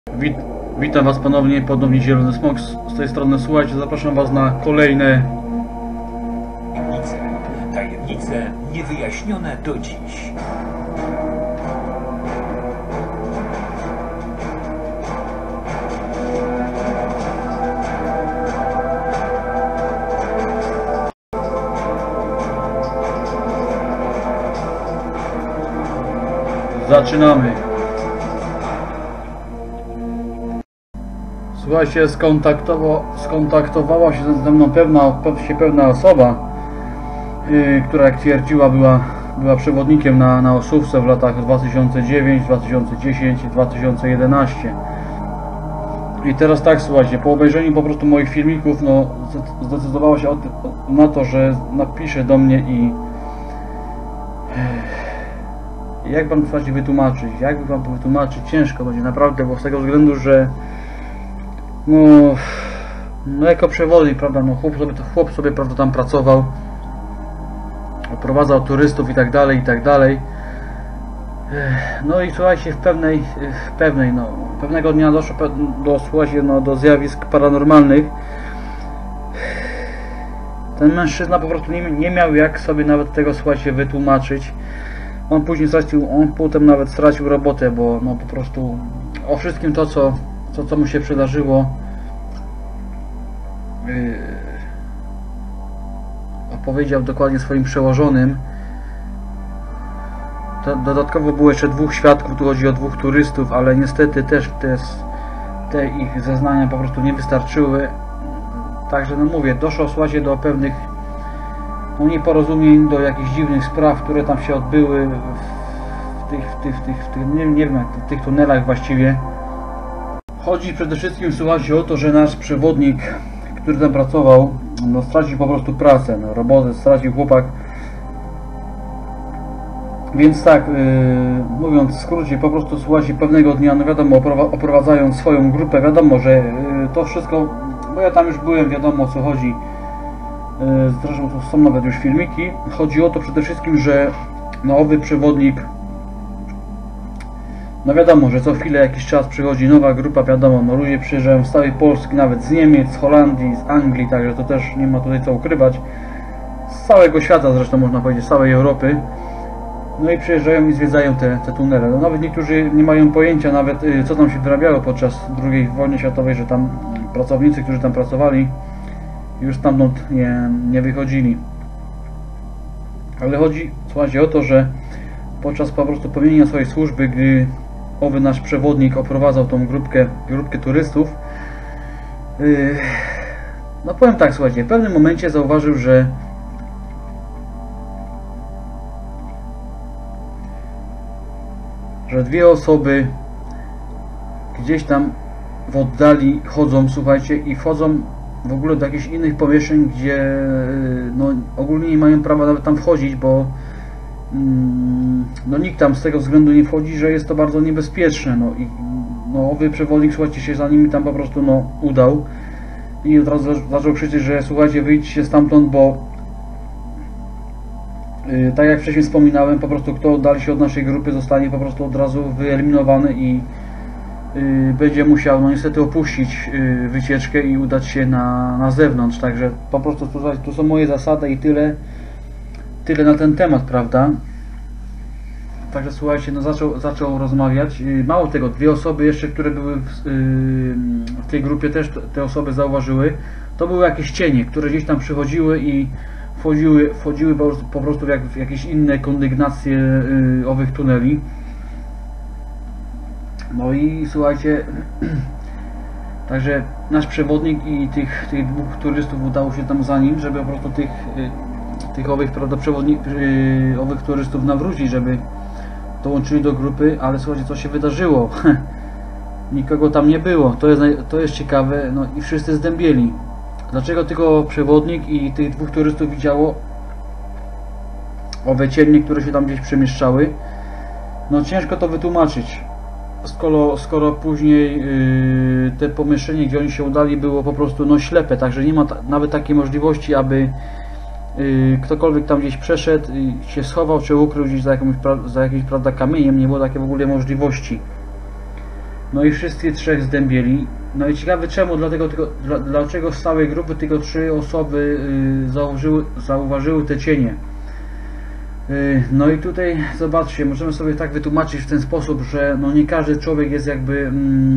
Witam Was ponownie Zielony Smok z tej strony. Słuchajcie, zapraszam Was na kolejne tajemnice niewyjaśnione do dziś. Zaczynamy. Słuchajcie, skontaktowała się ze mną pewna osoba, która, jak twierdziła, była przewodnikiem na Oszówce w latach 2009, 2010 i 2011. I teraz tak, słuchajcie, po obejrzeniu po prostu moich filmików, no, zdecydowała się na to, że napisze do mnie i jak Wam to wytłumaczyć? Jak Wam to wytłumaczyć? Ciężko będzie naprawdę, bo z tego względu, że no jako przewodnik, prawda, no chłop sobie prawda tam pracował, oprowadzał turystów i tak dalej. No i słuchajcie, pewnego dnia doszło do zjawisk paranormalnych. Ten mężczyzna po prostu nie miał jak sobie nawet tego, słuchajcie, wytłumaczyć. On potem nawet stracił robotę, bo no po prostu o wszystkim co mu się przydarzyło opowiedział dokładnie swoim przełożonym. Dodatkowo było jeszcze dwóch świadków, tu chodzi o dwóch turystów, ale niestety też te ich zeznania po prostu nie wystarczyły. Także no mówię, doszło, słuchajcie, do pewnych nieporozumień, do jakichś dziwnych spraw, które tam się odbyły w tych tunelach właściwie. Chodzi przede wszystkim, słuchajcie, o to, że nasz przewodnik, który tam pracował, no stracił po prostu pracę, no, robotę stracił chłopak. Więc tak, mówiąc w skrócie, po prostu, słuchajcie, pewnego dnia, no wiadomo, oprowadzając swoją grupę, wiadomo, że to wszystko, bo ja tam już byłem, wiadomo o co chodzi. Zresztą tu są nawet już filmiki. Chodzi o to przede wszystkim, że owy przewodnik, no wiadomo, że co chwilę jakiś czas przychodzi nowa grupa, wiadomo, no ludzie przyjeżdżają z całej Polski, nawet z Niemiec, z Holandii, z Anglii, także to też nie ma tutaj co ukrywać. Z całego świata zresztą, można powiedzieć, z całej Europy. No i przyjeżdżają i zwiedzają te tunele. No nawet niektórzy nie mają pojęcia nawet, co tam się wyrabiało podczas II wojny światowej, że tam pracownicy, którzy tam pracowali, już stamtąd nie wychodzili. Ale chodzi, słuchajcie, o to, że podczas po prostu pełnienia swojej służby, gdy owy nasz przewodnik oprowadzał tą grupkę turystów, no powiem tak, słuchajcie, w pewnym momencie zauważył, że dwie osoby gdzieś tam w oddali chodzą, słuchajcie, i wchodzą w ogóle do jakichś innych pomieszczeń, gdzie no ogólnie nie mają prawa nawet tam wchodzić, bo no nikt tam z tego względu nie wchodzi, że jest to bardzo niebezpieczne. No i owy przewodnik, słuchajcie, się za nimi tam po prostu udał i od razu zaczął krzyczeć, że słuchajcie, wyjdźcie stamtąd, bo tak jak wcześniej wspominałem, po prostu kto oddali się od naszej grupy, zostanie po prostu od razu wyeliminowany i będzie musiał niestety opuścić wycieczkę i udać się na zewnątrz. Także po prostu tu są moje zasady i tyle na ten temat, prawda? Także słuchajcie, no zaczął rozmawiać. Mało tego, dwie osoby jeszcze, które były w tej grupie, też te osoby zauważyły. To były jakieś cienie, które gdzieś tam przychodziły i wchodziły po prostu w jakieś inne kondygnacje owych tuneli. No i słuchajcie, także nasz przewodnik i tych dwóch turystów udało się tam za nim, żeby po prostu tych owych turystów nawrócić, żeby dołączyli do grupy, ale słuchajcie, co się wydarzyło? Nikogo tam nie było, to jest ciekawe, no i wszyscy zdębieli. Dlaczego tylko przewodnik i tych dwóch turystów widziało owe cienie, które się tam gdzieś przemieszczały? No ciężko to wytłumaczyć. Skoro później te pomieszczenie, gdzie oni się udali, było po prostu ślepe, także nie ma nawet takiej możliwości, aby ktokolwiek tam gdzieś przeszedł, się schował, czy ukrył gdzieś za jakimś, prawda, kamieniem. Nie było takiej w ogóle możliwości. No i wszyscy trzech zdębieli. No i ciekawe czemu, dlaczego z całej grupy tylko 3 osoby zauważyły te cienie. No i tutaj zobaczcie, możemy sobie tak wytłumaczyć w ten sposób, że no nie każdy człowiek jest jakby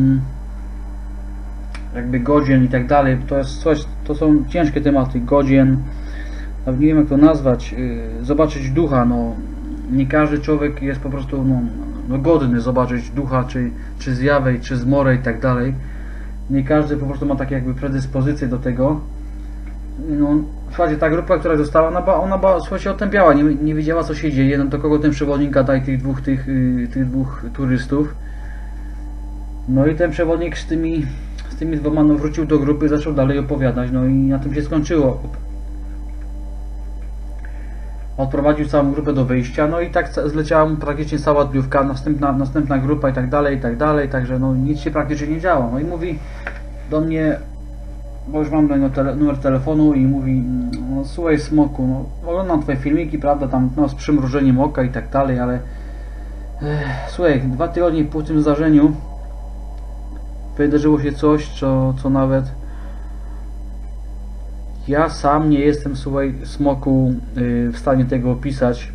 godzien i tak dalej. To jest coś, to są ciężkie tematy, godzien, nawet nie wiem jak to nazwać, zobaczyć ducha, no nie każdy człowiek jest po prostu no godny zobaczyć ducha, czy zjawę, czy zmorę i tak dalej. Nie każdy po prostu ma takie jakby predyspozycje do tego. No, słuchajcie, ta grupa, która została, ona była, słuchajcie, otępiała, nie wiedziała co się dzieje, no do kogo ten przewodnik gada i tych dwóch turystów. No i ten przewodnik z tymi dwoma no, wrócił do grupy i zaczął dalej opowiadać, no i na tym się skończyło. Odprowadził całą grupę do wyjścia, no i tak zleciała mu praktycznie cała dniówka, następna grupa i tak dalej, także no nic się praktycznie nie działo. No i mówi do mnie, bo już mam numer telefonu i mówi, no słuchaj Smoku, no oglądam twoje filmiki, prawda, tam no, z przymrużeniem oka i tak dalej, ale słuchaj, 2 tygodnie po tym zdarzeniu wydarzyło się coś, co nawet ja sam nie jestem, słuchaj Smoku, w stanie tego opisać.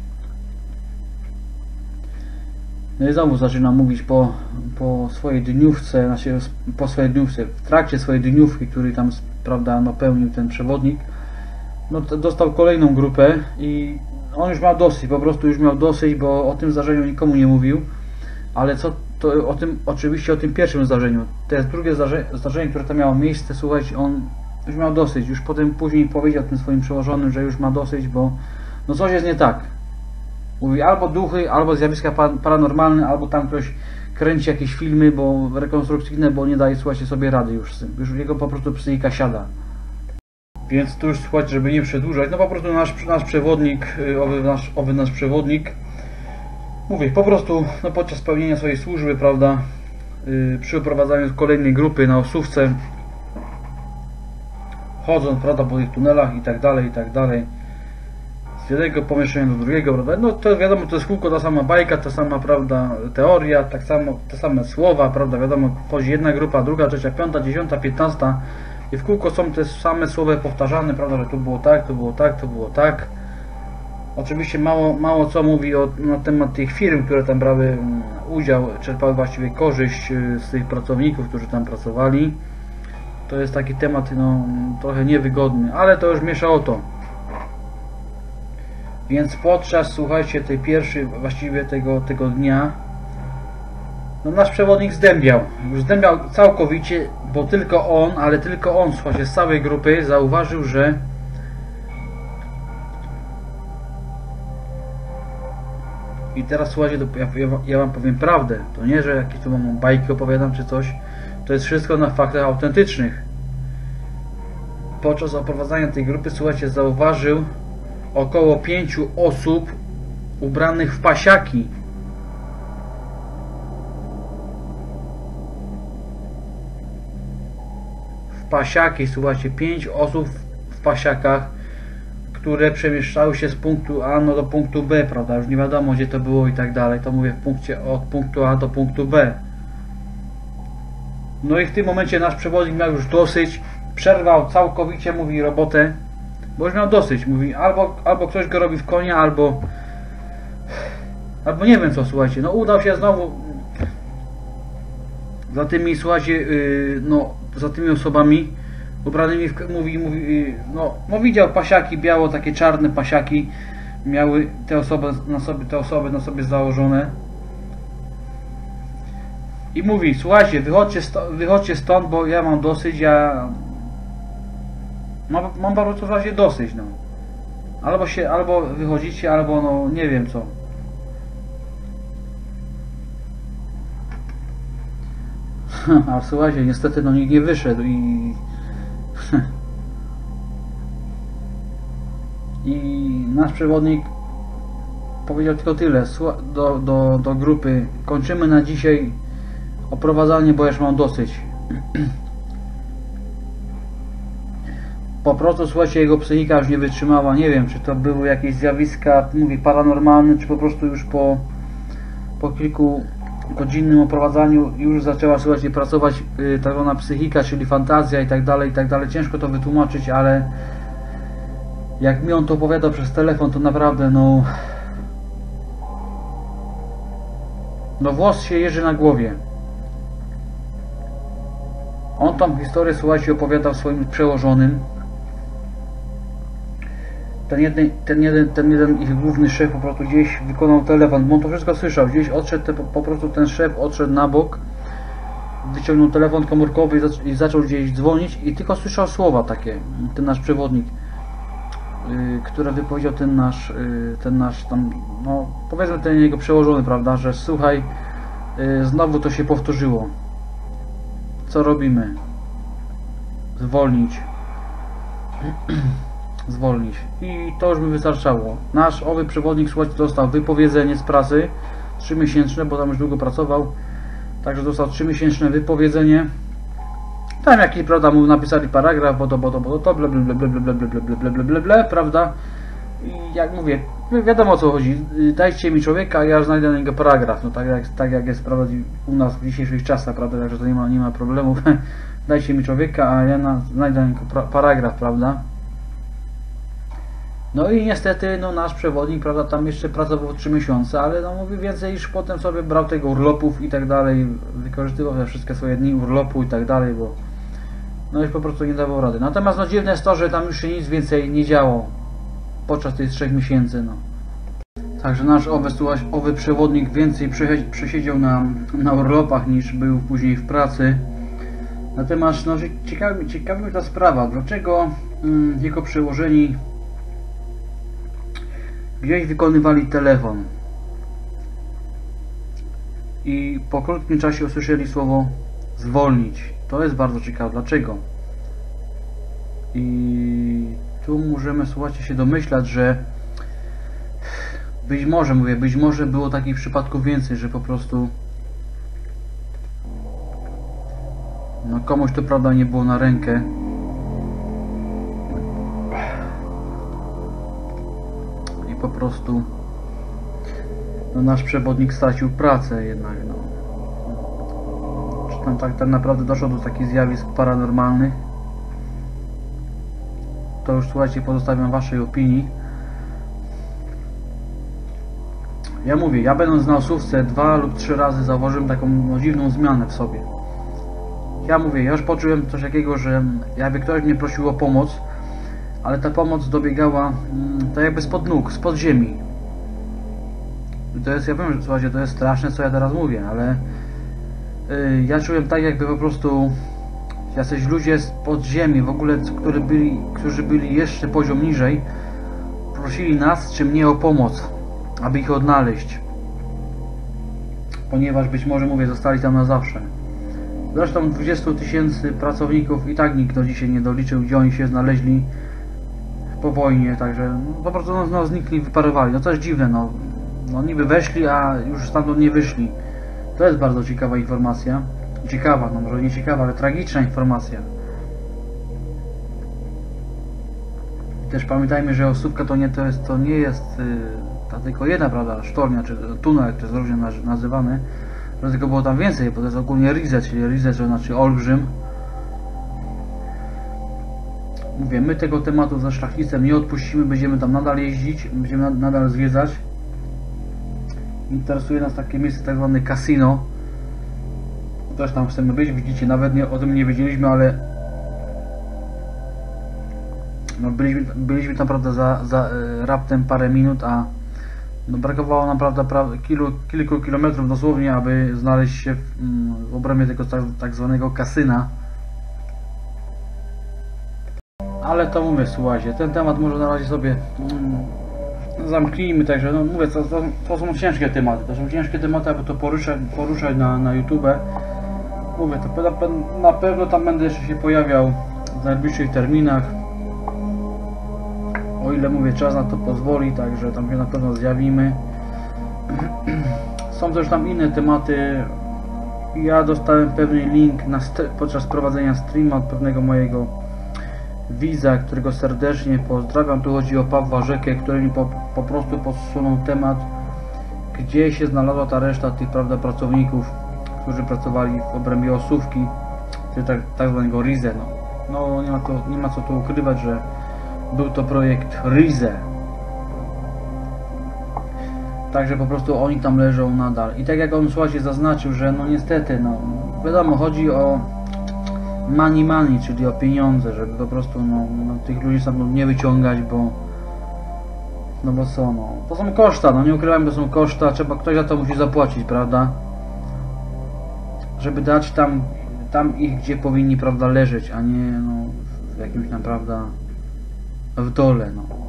No i znowu zaczyna mówić po swojej dniówce, znaczy po swojej dniówce, w trakcie swojej dniówki, który tam, prawda, napełnił ten przewodnik, no dostał kolejną grupę i on już miał dosyć, po prostu już miał dosyć, bo o tym zdarzeniu nikomu nie mówił, ale oczywiście o tym pierwszym zdarzeniu. To jest drugie zdarzenie, które tam miało miejsce, słuchajcie, on już miał dosyć, już później powiedział tym swoim przełożonym, że już ma dosyć, bo no coś jest nie tak. Mówi albo duchy, albo zjawiska paranormalne, albo tam ktoś kręci jakieś filmy, bo rekonstrukcyjne, bo nie daje, słuchajcie, sobie rady już z tym. Już jego po prostu psychika siada. Więc tu już, słuchajcie, żeby nie przedłużać, no po prostu nasz przewodnik, nasz przewodnik, mówię, po prostu no, podczas pełnienia swojej służby, prawda, przy oprowadzaniu kolejnej grupy na Osówce, chodząc, prawda, po tych tunelach i tak dalej, z jednego pomieszczenia do drugiego, prawda, no to wiadomo, to jest kółko, ta sama bajka, ta sama, prawda, teoria, tak samo, te same słowa, prawda, wiadomo, wchodzi jedna grupa, druga, trzecia, piąta, 10, 15 i w kółko są te same słowa powtarzane, prawda, że tu było tak, tu było tak, tu było tak. Oczywiście mało co mówi na temat tych firm, które tam brały udział, czerpały właściwie korzyść z tych pracowników, którzy tam pracowali. To jest taki temat no, trochę niewygodny, ale to już miesza o to. Więc podczas, słuchajcie, tej pierwszej, właściwie tego dnia, no nasz przewodnik zdębiał. Już zdębiał całkowicie, bo tylko on, ale tylko on, słuchajcie, z całej grupy zauważył, że i teraz słuchajcie, ja wam powiem prawdę. To nie, że jakieś tu mam bajki opowiadam czy coś. To jest wszystko na faktach autentycznych. Podczas oprowadzania tej grupy, słuchajcie, zauważył około 5 osób ubranych w pasiaki. W pasiaki, słuchajcie, 5 osób w pasiakach, które przemieszczały się z punktu A no do punktu B, prawda? Już nie wiadomo gdzie to było i tak dalej. To mówię od punktu A do punktu B. No i w tym momencie nasz przewodnik miał już dosyć. Przerwał całkowicie, mówi, robotę, bo już miał dosyć. Mówi, albo ktoś go robi w konia, albo nie wiem co, słuchajcie. No udał się znowu za tymi, słuchajcie, no za tymi osobami ubranymi mówi, no widział pasiaki biało, takie czarne pasiaki miały te osoby na sobie założone i mówi, słuchajcie, wychodźcie stąd, bo ja mam dosyć, ja mam po prostu słuchajcie dosyć, no. Albo wychodzicie, albo no nie wiem co. A słuchajcie, niestety no nikt nie wyszedł i nasz przewodnik powiedział tylko tyle do grupy: kończymy na dzisiaj oprowadzanie, bo już mam dosyć. Po prostu, słuchajcie, jego psychika już nie wytrzymała. Nie wiem, czy to były jakieś zjawiska, mówię, paranormalne, czy po prostu już po kilku godzinnym oprowadzaniu już zaczęła, słuchajcie, pracować tak zwana psychika, czyli fantazja i tak dalej, i tak dalej. Ciężko to wytłumaczyć, ale jak mi on to opowiadał przez telefon, to naprawdę no włos się jeży na głowie. On tam historię, słuchajcie, opowiadał swoim przełożonym. Ten jeden ich główny szef po prostu gdzieś wykonał telefon, bo on to wszystko słyszał. Gdzieś odszedł, po prostu ten szef odszedł na bok, wyciągnął telefon komórkowy i zaczął gdzieś dzwonić i tylko słyszał słowa takie, ten nasz przewodnik, które wypowiedział ten nasz tam, no powiedzmy ten jego przełożony, prawda, że słuchaj, znowu to się powtórzyło. Co robimy? Zwolnić. Zwolnić. I to już mi wystarczało. Nasz owy przewodnik, słuchajcie, dostał wypowiedzenie z pracy 3-miesięczne, bo tam już długo pracował. Także dostał 3-miesięczne wypowiedzenie. Tam jakiś, prawda, mu napisali paragraf, bo to, ble, prawda? I jak mówię, wiadomo o co chodzi. Dajcie mi człowieka, a ja znajdę na niego paragraf. No tak jak jest, prawda, u nas w dzisiejszych czasach, prawda, także to nie ma problemów. Dajcie mi człowieka, a ja znajdę na niego paragraf, prawda? No i niestety, no nasz przewodnik, prawda, tam jeszcze pracował 3 miesiące, ale no mówi więcej, iż potem sobie brał tego urlopów i tak dalej, wykorzystywał te wszystkie swoje dni urlopu i tak dalej, bo no już po prostu nie dawał rady. Natomiast no dziwne jest to, że tam już się nic więcej nie działo podczas tych 3 miesięcy, no. Także nasz owy przewodnik więcej przesiedział na urlopach niż był później w pracy. Natomiast no, ciekawa mnie ta sprawa, dlaczego jego przełożeni gdzieś wykonywali telefon i po krótkim czasie usłyszeli słowo zwolnić. To jest bardzo ciekawe. Dlaczego? I tu możemy, słuchajcie, się domyślać, że być może było takich przypadków więcej, że po prostu no komuś to, prawda, nie było na rękę. Po prostu no, nasz przewodnik stracił pracę jednak, no. Czy tam tak naprawdę doszło do takich zjawisk paranormalnych? To już, słuchajcie, pozostawiam waszej opinii. Ja mówię, ja będąc na osuwce 2 lub 3 razy zauważyłem taką no, dziwną zmianę w sobie. Ja mówię, ja już poczułem coś takiego, że jakby ktoś mnie prosił o pomoc, ale ta pomoc dobiegała tak jakby spod nóg, spod ziemi. I to jest, ja wiem, że słuchajcie, to jest straszne, co ja teraz mówię, ale ja czułem tak, jakby po prostu jacyś ludzie spod ziemi, w ogóle, którzy byli jeszcze poziom niżej, prosili nas czy mnie o pomoc, aby ich odnaleźć. Ponieważ być może, mówię, zostali tam na zawsze. Zresztą 20 000 pracowników i tak nikt do dzisiaj nie doliczył, gdzie oni się znaleźli po wojnie, także no, po prostu no, znikli, wyparowali. No to jest dziwne, no niby weszli, a już stamtąd nie wyszli. To jest bardzo ciekawa informacja. Ciekawa, no może nie ciekawa, ale tragiczna informacja. Też pamiętajmy, że Osówka to nie jest ta tylko jedna, prawda, sztornia, czy tunel, jak to jest różnie nazywany. Dlatego było tam więcej, bo to jest ogólnie Rize, czyli Rize, to znaczy olbrzym. Mówię, my tego tematu ze szlachcicem nie odpuścimy, będziemy tam nadal jeździć, będziemy nadal zwiedzać. Interesuje nas takie miejsce, tak zwane casino. Też tam chcemy być, widzicie, nawet o tym nie wiedzieliśmy, ale no byliśmy tam, prawda, za raptem parę minut, a no brakowało nam, prawda, kilku kilometrów dosłownie, aby znaleźć się w obrębie tego tak zwanego kasyna. Ale to mówię, słuchajcie, ten temat może na razie sobie zamknijmy, także no mówię, to są ciężkie tematy, aby to poruszać na YouTube. Mówię, to na pewno tam będę jeszcze się pojawiał w najbliższych terminach, o ile, mówię, czas na to pozwoli, także tam się na pewno zjawimy. Są też tam inne tematy. Ja dostałem pewny link podczas prowadzenia streama od pewnego mojego widza, którego serdecznie pozdrawiam. Tu chodzi o Pawła Rzekę, który mi po prostu podsunął temat gdzie się znalazła ta reszta tych, prawda, pracowników, którzy pracowali w obrębie Ossówki, czy tak zwanego RIZE. No nie ma co tu ukrywać, że był to projekt RIZE. Także po prostu oni tam leżą nadal. I tak jak on, słuchajcie, zaznaczył, że no niestety, no wiadomo, chodzi o money, czyli o pieniądze, żeby po prostu tych ludzi sam nie wyciągać, bo co, to są koszta, nie ukrywam, to są koszta, ktoś za to musi zapłacić, prawda? Żeby dać tam ich, gdzie powinni, prawda, leżeć, a nie w jakimś tam, prawda, w dole,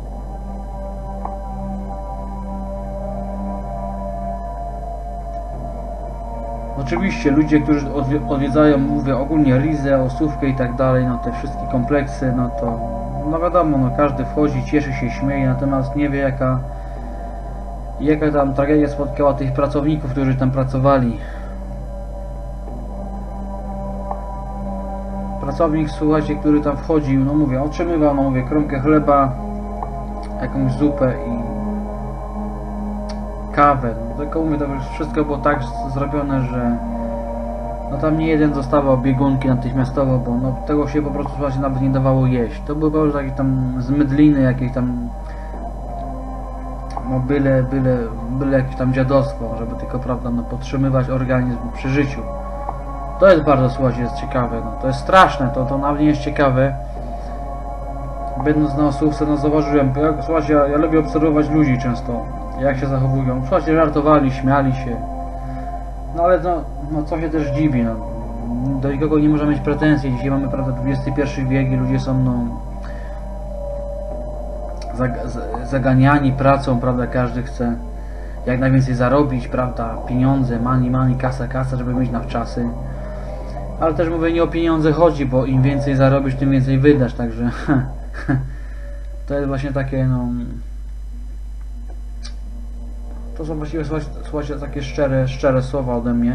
Oczywiście ludzie, którzy odwiedzają, mówię ogólnie RIZE, Ossówkę i tak dalej, te wszystkie kompleksy, to wiadomo, każdy wchodzi, cieszy się, śmieje, natomiast nie wie jaka tam tragedia spotkała tych pracowników, którzy tam pracowali. Pracownik, słuchajcie, który tam wchodził, mówię, otrzymywał, kromkę chleba, jakąś zupę i kawę, tylko mówię, to już wszystko było tak zrobione, że tam nie jeden dostawał biegunki natychmiastowo, bo tego się po prostu, słuchajcie, nawet nie dawało jeść. To były po prostu jakieś tam zmydliny, jakieś tam byle jakieś tam dziadostwo, żeby tylko, prawda, podtrzymywać organizm przy życiu. To jest bardzo, słuchajcie, jest ciekawe, to jest straszne, to nawet nie jest ciekawe. Będąc na Ossówce, zauważyłem, słuchajcie, ja lubię obserwować ludzi często, jak się zachowują. Słuchajcie, żartowali, śmiali się. Ale co się też dziwi, do nikogo nie możemy mieć pretensji. Dzisiaj mamy, prawda, XXI wiek i ludzie są, zaganiani pracą, prawda, każdy chce jak najwięcej zarobić, prawda, pieniądze, money, kasa, żeby mieć na wczasy. Ale też mówię, nie o pieniądze chodzi, bo im więcej zarobisz, tym więcej wydasz, także to jest właśnie takie, to są właściwie, słuchajcie, takie szczere słowa ode mnie.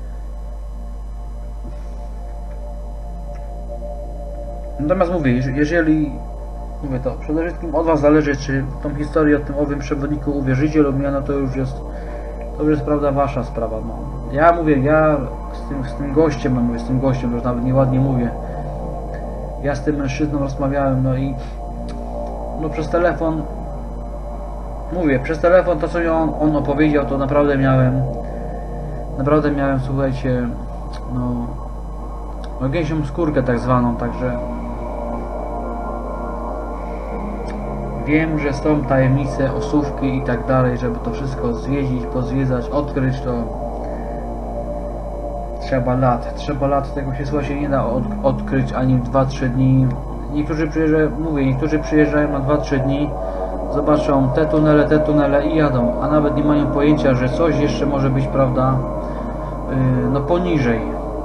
Natomiast mówię, jeżeli to przede wszystkim od was zależy, czy w tą historię o tym owym przewodniku uwierzycie lub nie, to już jest prawda, wasza sprawa. Ja mówię, ja z tym gościem, to już nawet nieładnie mówię. Ja z tym mężczyzną rozmawiałem, i przez telefon. Mówię, przez telefon to, co mi on opowiedział, to naprawdę miałem, słuchajcie, gęsią skórkę tak zwaną, także wiem, że są tajemnice Ossówki i tak dalej, żeby to wszystko zwiedzić, pozwiedzać, odkryć, to trzeba lat, tego się, słuchajcie, nie da odkryć ani w 2-3 dni. Niektórzy przyjeżdżają na 2-3 dni, zobaczą te tunele i jadą, a nawet nie mają pojęcia, że coś jeszcze może być, prawda, poniżej.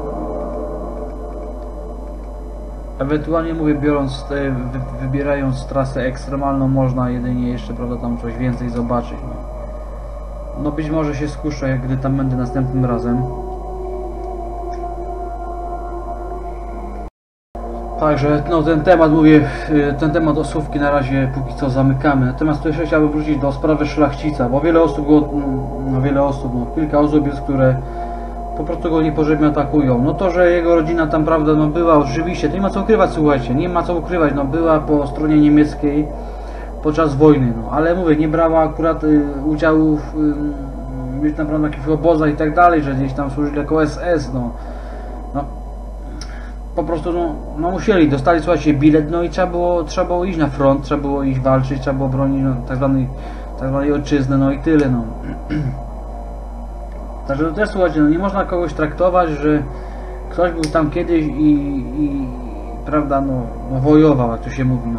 Ewentualnie, mówię, wybierając trasę ekstremalną, można jedynie jeszcze, prawda, tam coś więcej zobaczyć. Być może się skuszę, gdy tam będę następnym razem. Także ten temat Ossówki na razie póki co zamykamy. Natomiast tu jeszcze chciałbym wrócić do sprawy Szlachcica, bo kilka osób jest, które po prostu go niepotrzebnie atakują. To, że jego rodzina tam, prawda, była, oczywiście, to nie ma co ukrywać, słuchajcie, była po stronie niemieckiej podczas wojny, ale mówię, nie brała akurat udziału w naprawdę takich obozach i tak dalej, że gdzieś tam służyli jako SS, po prostu musieli, dostali, słuchajcie, bilet, i trzeba było iść na front, trzeba było iść walczyć, trzeba było bronić tak zwanej ojczyzny, i tyle, Także to też, słuchajcie, nie można kogoś traktować, że ktoś był tam kiedyś i prawda, wojował, jak to się mówi,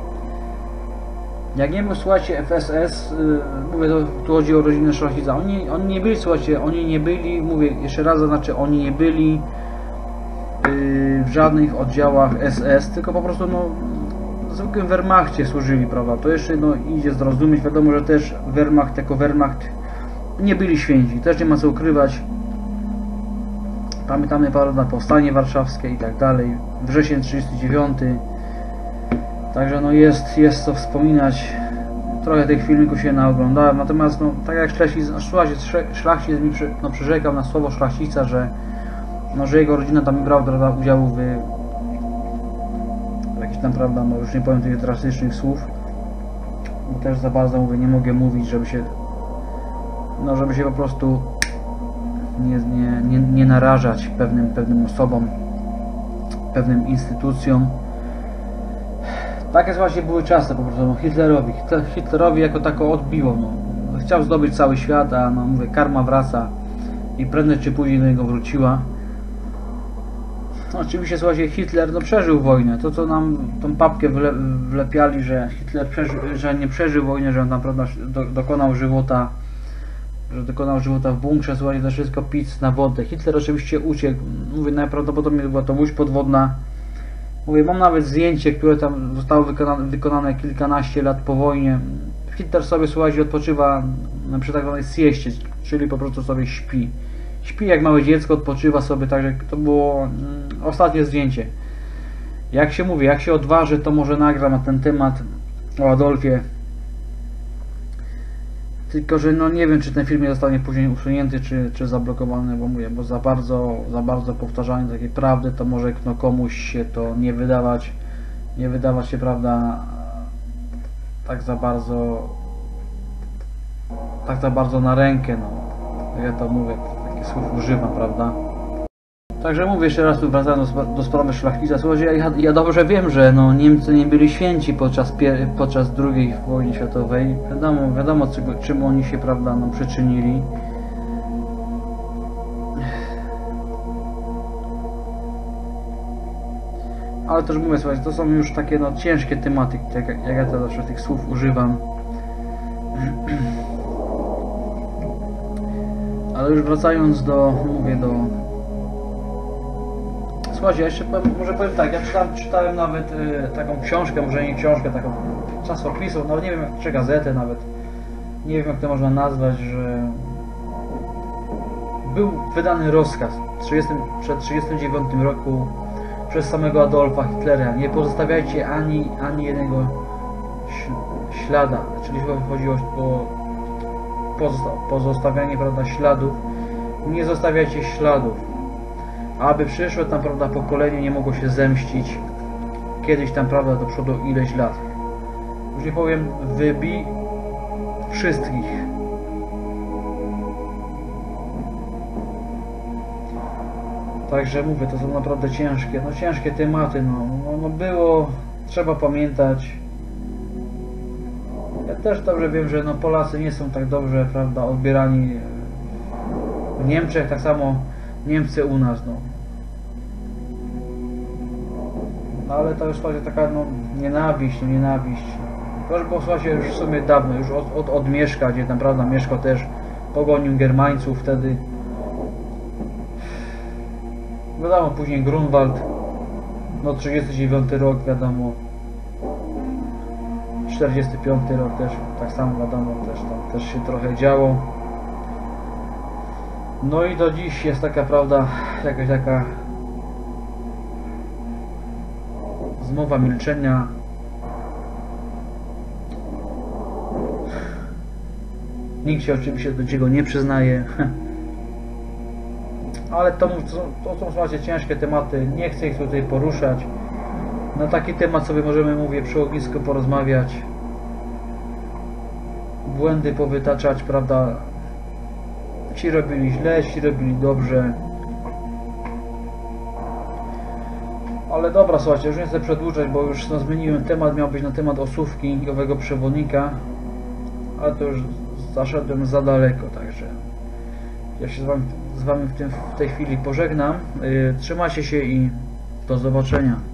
Jak nie był, słuchajcie, FSS, mówię, tu chodzi o rodzinę Szlachcica, oni nie byli, słuchajcie, mówię, jeszcze raz zaznaczę, oni nie byli w żadnych oddziałach SS, tylko po prostu w zwykłym Wehrmachcie służyli, prawda? To jeszcze idzie zrozumieć, wiadomo, że też Wehrmacht jako Wehrmacht nie byli święci, też nie ma co ukrywać. Pamiętamy, prawda, powstanie warszawskie i tak dalej, wrzesień 1939. Także jest co wspominać. trochę tych filmików się naoglądałem, natomiast no, tak jak szlachcic mi przyrzekał na słowo szlachcica, że jego rodzina tam brała, prawda, udziału w jakichś tam, prawda, no już nie powiem tych drastycznych słów, bo też za bardzo mówię, nie mogę mówić, żeby się po prostu nie narażać pewnym osobom, pewnym instytucjom. Takie właśnie były czasy po prostu, no, Hitlerowi jako tako odbiło, no. Chciał zdobyć cały świat, a no mówię, karma wraca i prędzej czy później do niego wróciła. No, oczywiście, słuchajcie, Hitler no, przeżył wojnę. To, co nam tą papkę wlepiali, że Hitler że nie przeżył wojny, że on tam, prawda, dokonał żywota w bunkrze, słuchajcie, to wszystko pic na wodę. Hitler oczywiście uciekł. Mówię, najprawdopodobniej była to łódź podwodna. Mówię, mam nawet zdjęcie, które tam zostało wykonane kilkanaście lat po wojnie. Hitler sobie, słuchajcie, odpoczywa przy tak zwanej sieście, czyli po prostu sobie śpi. Śpi jak małe dziecko, odpoczywa sobie, także to było ostatnie zdjęcie. Jak się odważy, to może nagram na ten temat o Adolfie. Tylko że no nie wiem, czy ten film nie zostanie później usunięty, czy zablokowany, bo mówię, bo za bardzo powtarzanie takiej prawdy, to może komuś się to nie wydawać się, prawda, tak za bardzo na rękę, no. Ja to mówię, takich słów używam, prawda. Także mówię jeszcze raz, tu wracając do sprawy szlachcica, słuchajcie, ja dobrze wiem, że no, Niemcy nie byli święci podczas II wojny światowej. Wiadomo czym oni się, prawda, no, przyczynili. Ale też mówię, słuchajcie, to są już takie no, ciężkie tematy, jak ja to zawsze tych słów używam. Ale już wracając słuchajcie, jeszcze może powiem tak, ja czytałem nawet taką książkę, może nie książkę, taką czasopisów, no nie wiem, czy gazetę nawet, nie wiem jak to można nazwać, że był wydany rozkaz przed 1939 roku przez samego Adolfa Hitlera, nie pozostawiajcie ani jednego ślada, czyli chodzi o pozostawianie, prawda, śladów, nie zostawiajcie śladów, aby przyszłe tam, prawda, pokolenie nie mogło się zemścić kiedyś tam, prawda, do przodu ileś lat. Już nie powiem, wybij wszystkich. Także mówię, to są naprawdę ciężkie tematy, no było, trzeba pamiętać. Ja też dobrze wiem, że no Polacy nie są tak dobrze, prawda, odbierani w Niemczech, tak samo Niemcy u nas, no. No ale to już słuchajcie, taka no nienawiść. To już było, słuchajcie, już w sumie dawno, już od Mieszka, gdzie tam, prawda, Mieszko też pogonił Germańców wtedy. Wiadomo, później Grunwald, no 39 rok, wiadomo. 45 rok też, tak samo wiadomo, też się trochę działo. No i do dziś jest taka, prawda, jakaś taka zmowa milczenia. Nikt się oczywiście do czego nie przyznaje. Ale to są, słuchajcie, ciężkie tematy, nie chcę ich tutaj poruszać. Na taki temat sobie możemy, mówię, przy ognisku porozmawiać. Błędy powytaczać, prawda. Ci robili źle, ci robili dobrze. Ale dobra, słuchajcie, już nie chcę przedłużać, bo już no, zmieniłem temat, miał być na temat osówki i owego przewodnika. Ale to już zaszedłem za daleko, także ja się z wami w tej chwili pożegnam. Trzymajcie się i do zobaczenia.